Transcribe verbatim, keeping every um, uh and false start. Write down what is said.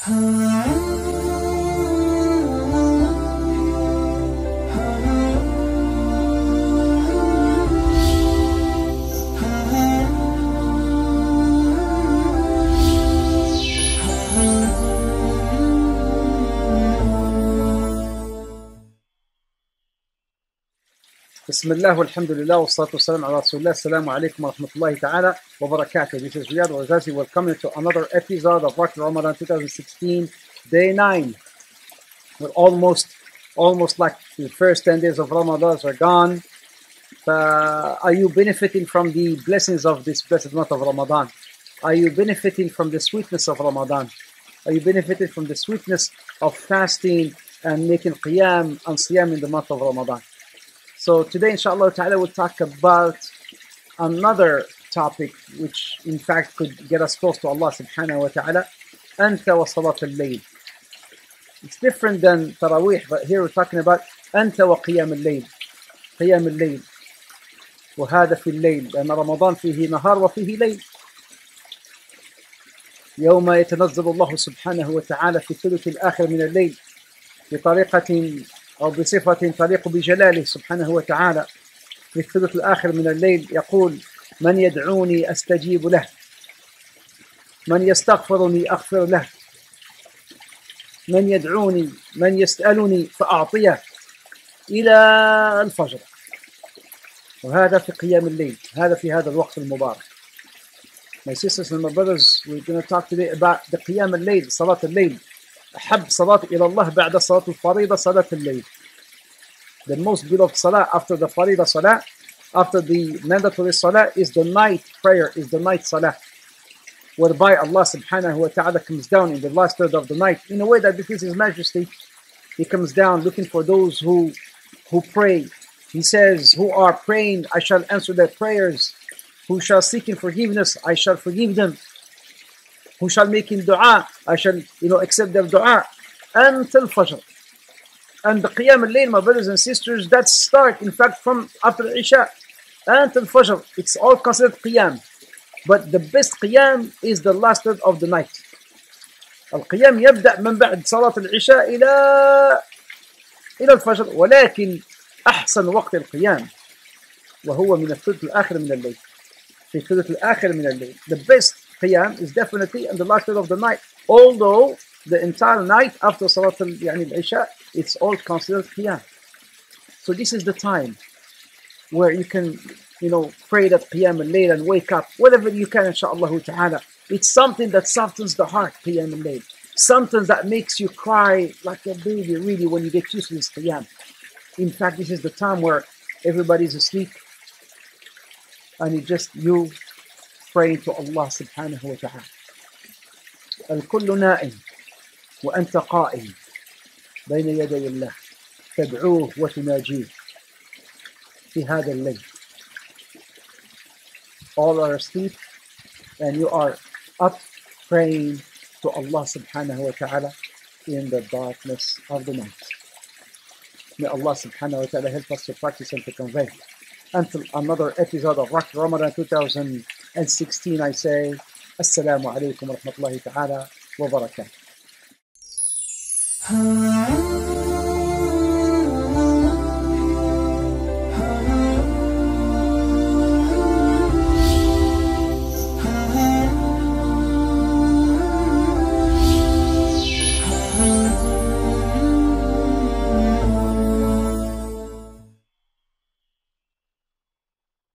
بسم الله والحمد لله والصلاة والسلام على رسول الله. السلام عليكم ورحمة الله تعالى وبركاته. This is Riyad Al-Ghazi. Welcome to another episode of Rock Ramadan twenty sixteen, day nine. We're almost, almost like the first ten days of Ramadan are gone. Uh, are you benefiting from the blessings of this blessed month of Ramadan? Are you benefiting from the sweetness of Ramadan? Are you benefiting from the sweetness of fasting and making qiyam and siyam in the month of Ramadan? So today, inshallah ta'ala, we'll talk about another topic which in fact could get us close to Allah subhanahu wa ta'ala. Anta wa salat al-layl. It's different than Taraweeh, but here we're talking about Anta wa qiyam al-layl. Qiyam al-layl. وهذا في الليل لأن رمضان فيه نهار وفيه ليل. يوم يتنزل الله سبحانه وتعالى في الثلث الآخر من الليل بطريقة أو بصفة تليق بجلاله سبحانه وتعالى. في الثلث الآخر من الليل يقول: من يدعوني أستجيب له، من يستغفرني أغفر له، من يدعوني من يسألني فأعطيه، إلى الفجر. وهذا في قيام الليل، هذا في هذا الوقت المبارك. My sisters and my brothers, we're going to talk today about the قيام الليل, صلاة الليل. أحب صلاة إلى الله بعد صلاة الفريضة صلاة الليل. The most beloved salah after the farida salah, after the mandatory salah, is the night prayer, is the night salah, whereby Allah subhanahu wa ta'ala comes down in the last third of the night in a way that befits His Majesty. He comes down looking for those who who pray. He says, who are praying, I shall answer their prayers. Who shall seek in forgiveness, I shall forgive them. Who shall make in dua, I shall, you know, accept their dua. Until Fajr. And the Qiyam al-Layl, my brothers and sisters, that start, in fact, from after Isha until Fajr. It's all considered Qiyam. But the best Qiyam is the last third of the night. القيام يبدأ من بعد صلاة العشاء إلى إلى الفجر، ولكن أحسن وقت القيام وهو من الثلث الآخر من الليل. في الثلث الآخر من الليل. The best Qiyam is definitely in the last third of the night. Although the entire night after Salat يعني al-Isha, it's all considered Qiyam. So this is the time where you can, you know, pray that Qiyam al-Layl and wake up, whatever you can, inshaAllah ta'ala. It's something that softens the heart, Qiyam al-Layl. Something that makes you cry like a baby, really, when you get used to this Qiyam. In fact, this is the time where everybody's asleep and it's just you praying to Allah subhanahu wa ta'ala. الكل نائم وأنت قائم بين يدي الله تدعوه وتناجيه في هذا الليل. All are asleep and you are up praying to Allah subhanahu wa ta'ala in the darkness of the night. May Allah subhanahu wa ta'ala help us to practice and to convey. Until another episode of Rock Ramadan twenty sixteen, I say Assalamu alaikum wa rahmatullahi ta'ala wa barakatuh.